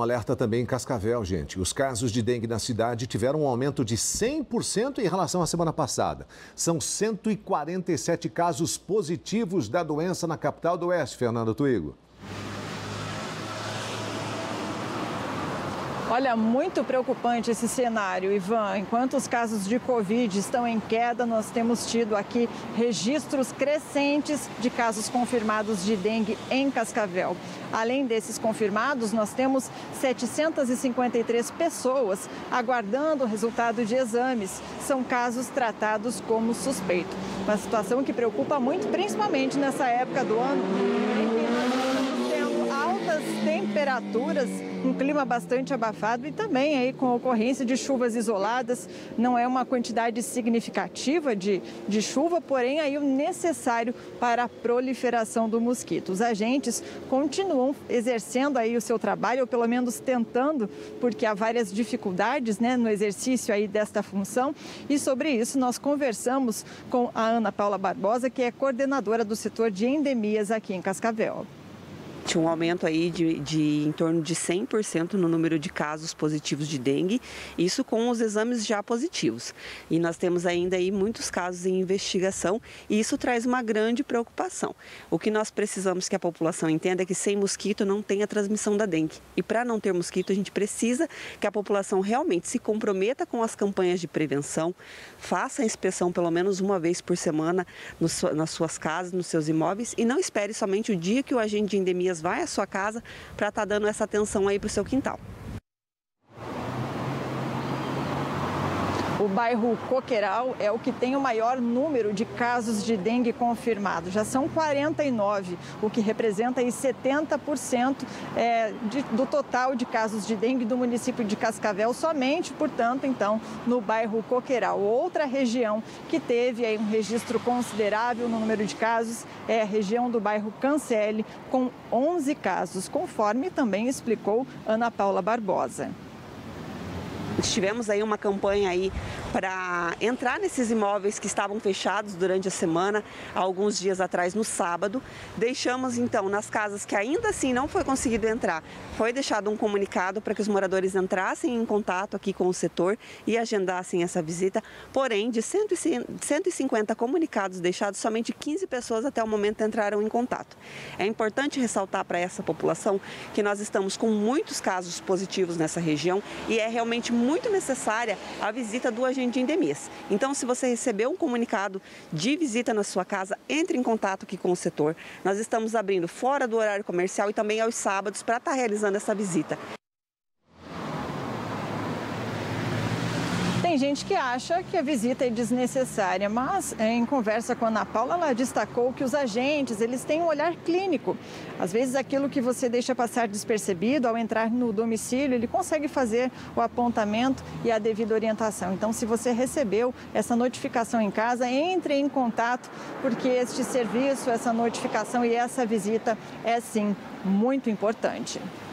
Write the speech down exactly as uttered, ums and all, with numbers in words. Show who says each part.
Speaker 1: Alerta também em Cascavel, gente. Os casos de dengue na cidade tiveram um aumento de cem por cento em relação à semana passada. São cento e quarenta e sete casos positivos da doença na capital do Oeste, Fernando Twigo.
Speaker 2: Olha, muito preocupante esse cenário, Ivan. Enquanto os casos de Covid estão em queda, nós temos tido aqui registros crescentes de casos confirmados de dengue em Cascavel. Além desses confirmados, nós temos setecentas e cinquenta e três pessoas aguardando o resultado de exames. São casos tratados como suspeito. Uma situação que preocupa muito, principalmente nessa época do ano, em que nós estamos tendo altas temperaturas, um clima bastante abafado e também aí com a ocorrência de chuvas isoladas. Não é uma quantidade significativa de, de chuva, porém aí o necessário para a proliferação do mosquito. Os agentes continuam exercendo aí o seu trabalho, ou pelo menos tentando, porque há várias dificuldades, né, no exercício aí desta função. E sobre isso nós conversamos com a Ana Paula Barbosa, que é coordenadora do setor de endemias aqui em Cascavel.
Speaker 3: Tinha um aumento aí de, de em torno de cem por cento no número de casos positivos de dengue, isso com os exames já positivos. E nós temos ainda aí muitos casos em investigação e isso traz uma grande preocupação. O que nós precisamos que a população entenda é que sem mosquito não tem a transmissão da dengue. E para não ter mosquito, a gente precisa que a população realmente se comprometa com as campanhas de prevenção, faça a inspeção pelo menos uma vez por semana nos, nas suas casas, nos seus imóveis e não espere somente o dia que o agente de endemia vai à sua casa para estar dando essa atenção aí para o seu quintal.
Speaker 2: O bairro Coqueiral é o que tem o maior número de casos de dengue confirmados. Já são quarenta e nove, o que representa aí setenta por cento é, de, do total de casos de dengue do município de Cascavel, somente, portanto, então, no bairro Coqueiral. Outra região que teve aí um registro considerável no número de casos é a região do bairro Cancele, com onze casos, conforme também explicou Ana Paula Barbosa.
Speaker 3: Tivemos aí uma campanha aí para entrar nesses imóveis que estavam fechados durante a semana, alguns dias atrás no sábado. Deixamos então nas casas que ainda assim não foi conseguido entrar, foi deixado um comunicado para que os moradores entrassem em contato aqui com o setor e agendassem essa visita. Porém, de cento e cinquenta comunicados deixados, somente quinze pessoas até o momento entraram em contato. É importante ressaltar para essa população que nós estamos com muitos casos positivos nessa região e é realmente muito necessária a visita do agente de endemias. Então, se você recebeu um comunicado de visita na sua casa, entre em contato aqui com o setor. Nós estamos abrindo fora do horário comercial e também aos sábados para estar realizando essa visita.
Speaker 2: Tem gente que acha que a visita é desnecessária, mas em conversa com a Ana Paula, ela destacou que os agentes, eles têm um olhar clínico. Às vezes aquilo que você deixa passar despercebido ao entrar no domicílio, ele consegue fazer o apontamento e a devida orientação. Então, se você recebeu essa notificação em casa, entre em contato, porque este serviço, essa notificação e essa visita é sim muito importante.